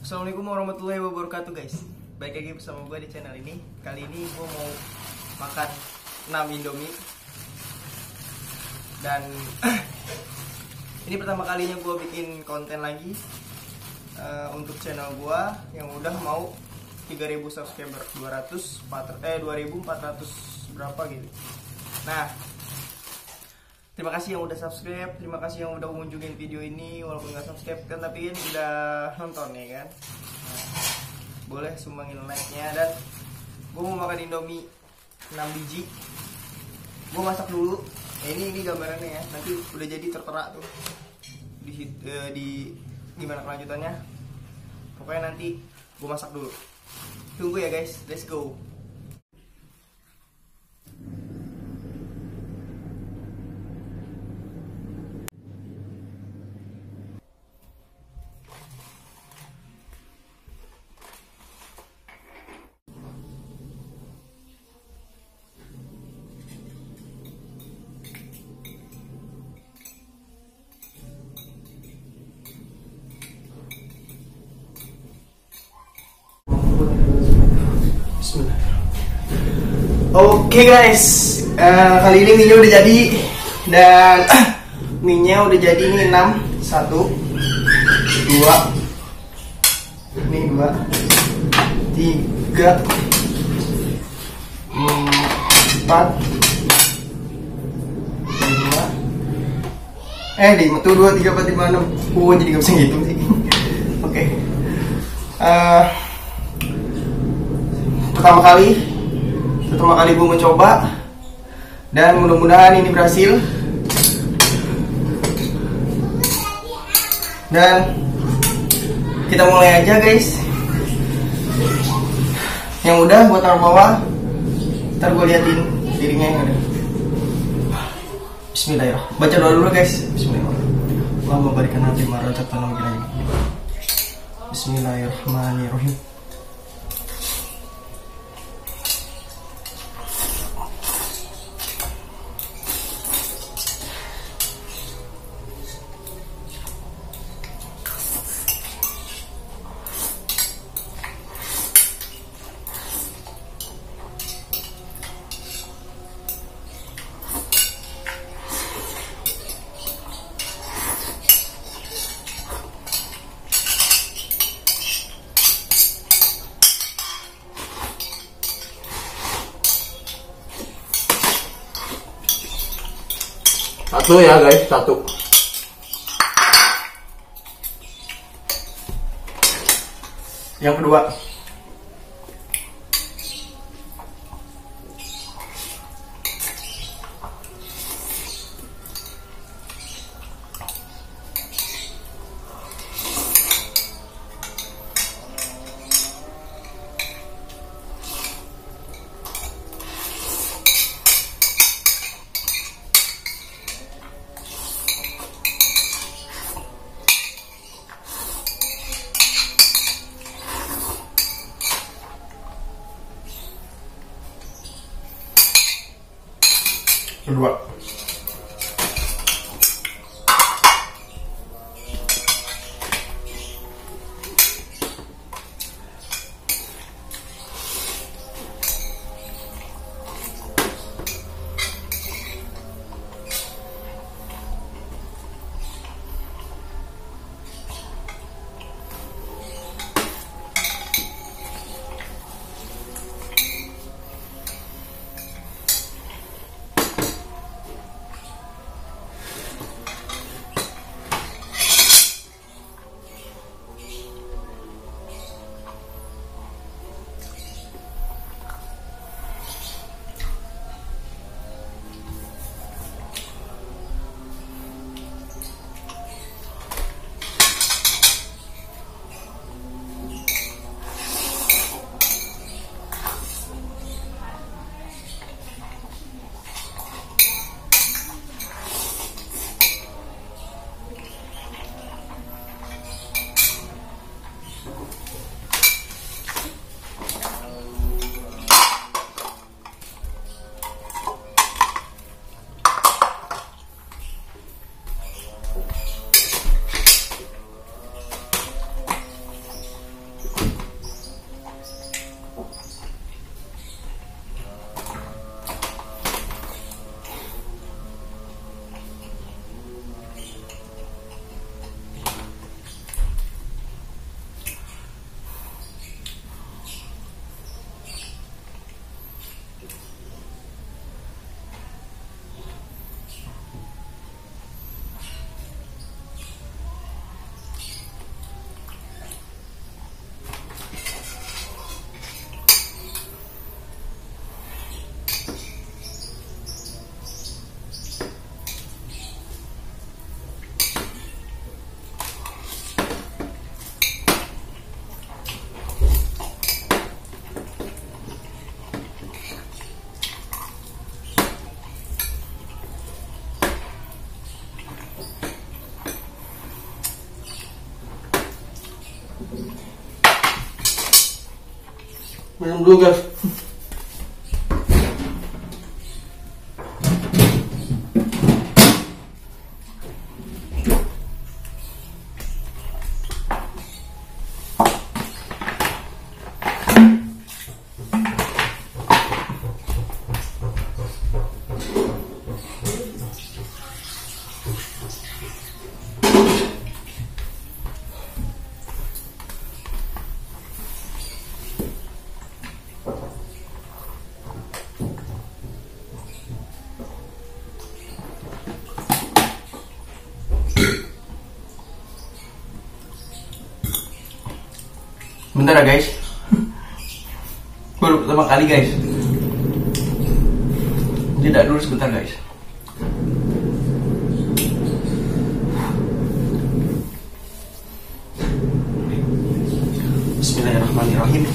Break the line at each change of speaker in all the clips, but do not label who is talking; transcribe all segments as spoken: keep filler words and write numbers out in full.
Assalamualaikum warahmatullahi wabarakatuh guys. Baik lagi bersama gue di channel ini. Kali ini gue mau makan enam Indomie. Dan ini pertama kalinya gue bikin konten lagi uh, untuk channel gue yang udah mau tiga ribu subscriber, dua ratus eh dua ribu empat ratus berapa gitu. Nah, terima kasih yang udah subscribe, terima kasih yang udah mengunjungin video ini walaupun nggak subscribe kan, tapi kan udah nonton ya kan. Nah, boleh sumbangin like-nya. Dan gue mau makan Indomie enam biji. Gue masak dulu. Nah, ini ini gambarannya ya. Nanti udah jadi tertera tuh di uh, di gimana kelanjutannya. Pokoknya nanti gue masak dulu. Tunggu ya guys. Let's go. Oke okay guys, uh, kali ini mie udah jadi. Dan uh, mie nya udah jadi ini enam. Satu dua, ini dua, tiga, empat, lima. Eh di tuh dua, tiga, empat, lima, enam. Oh jadi gak bisa ngitung sih. Oke okay. uh, Pertama kali Pertama kali gue mencoba, dan mudah-mudahan ini berhasil. Dan kita mulai aja guys. Yang udah gue taruh bawah, ntar gue liatin dirinya yang ada. Bismillahirrahmanirrahim. Baca doa dulu guys. Bismillahirrahmanirrahim. Allahumma barikan hati marajat tanam gila. Bismillahirrahmanirrahim.
Satu ya guys, satu.
Yang kedua.
Kedua.
Minum dulu guys. Bentar ya guys, baru pertama kali guys. Jeda dulu sebentar guys. Bismillahirrahmanirrahim.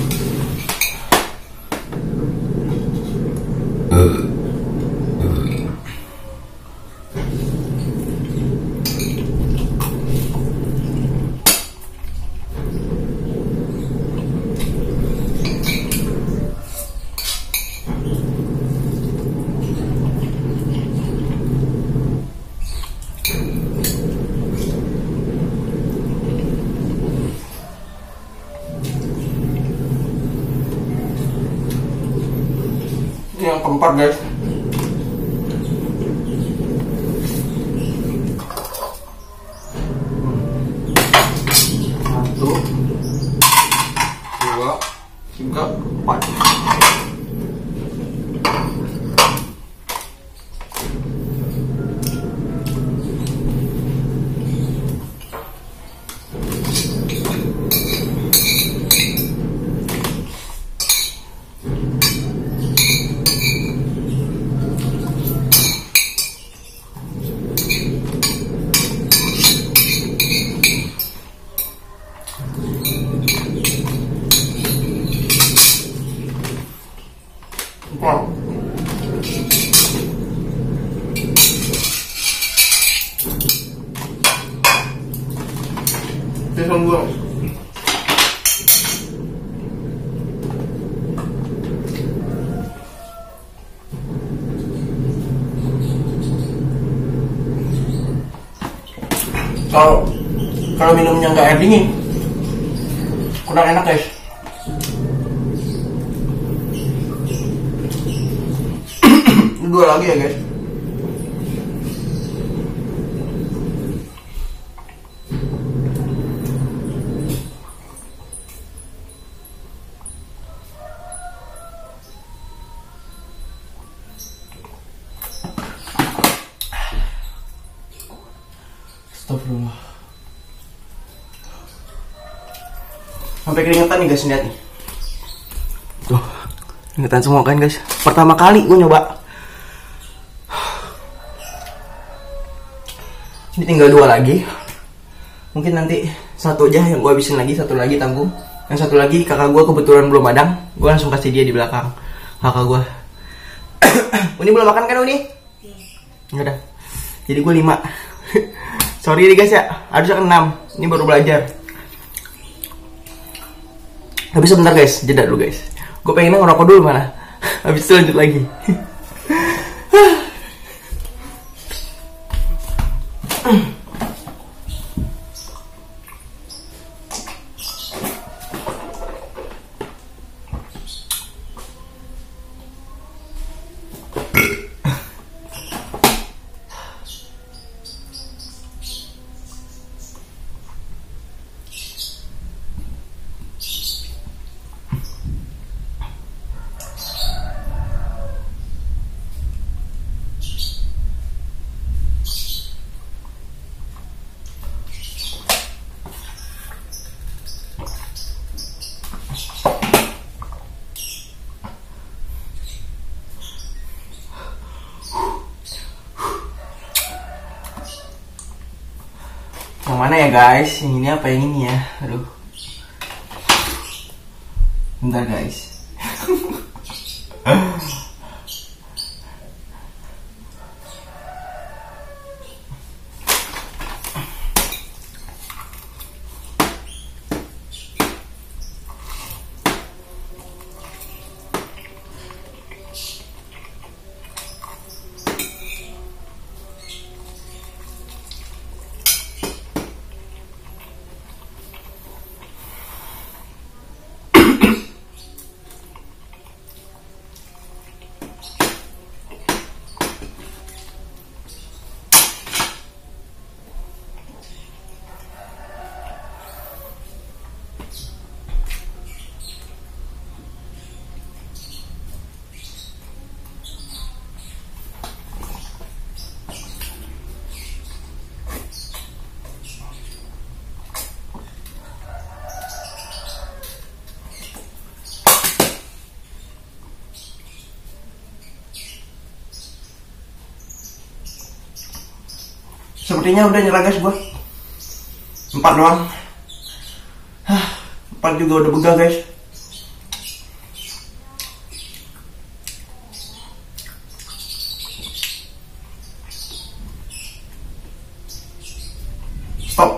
Yang keempat guys. Satu, dua, tiga, empat. Wow. Pisang goreng. Kalau kalau minumnya nggak air dingin, kurang enak guys. Dua lagi ya guys. Astagfirullah. Sampai keringetan nih guys, lihat nih. Tuh, keringetan semua kan guys. Pertama kali gue nyoba. Ini tinggal dua lagi. Mungkin nanti satu aja yang gue habisin lagi, satu lagi tanggung. Yang satu lagi kakak gue kebetulan belum madang, gue langsung kasih dia di belakang kakak gue. Uni belum makan kan Uni? Iya. Udah. Jadi gue lima. Sorry nih guys ya, harusnya kan enam. Ini baru belajar. Tapi sebentar guys, jeda dulu guys. Gue pengennya ngerokok dulu mana. Habis itu lanjut lagi. Yang mana ya guys? Yang ini apa yang ini ya? Aduh. Bentar guys.
Putihnya udah nyerah guys gua. Empat doang. Hah, empat juga udah begah guys. Stop.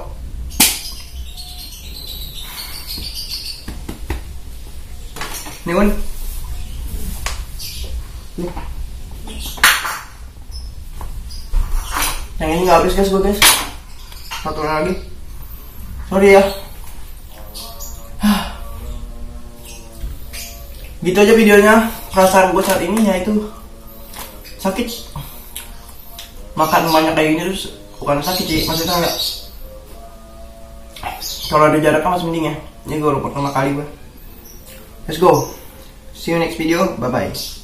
Nih Wan. Nih. Yang ini nggak habis guys gue guys. Satu lagi. Sorry ya. Gitu aja videonya. Perasaan gue saat ini yaitu sakit. Makan banyak kayak gini terus bukan sakit sih, maksudnya enggak. Kalau ada jaraknya masih mending ya. Ini gue pertama kali gue. Let's go. See you next video. Bye bye.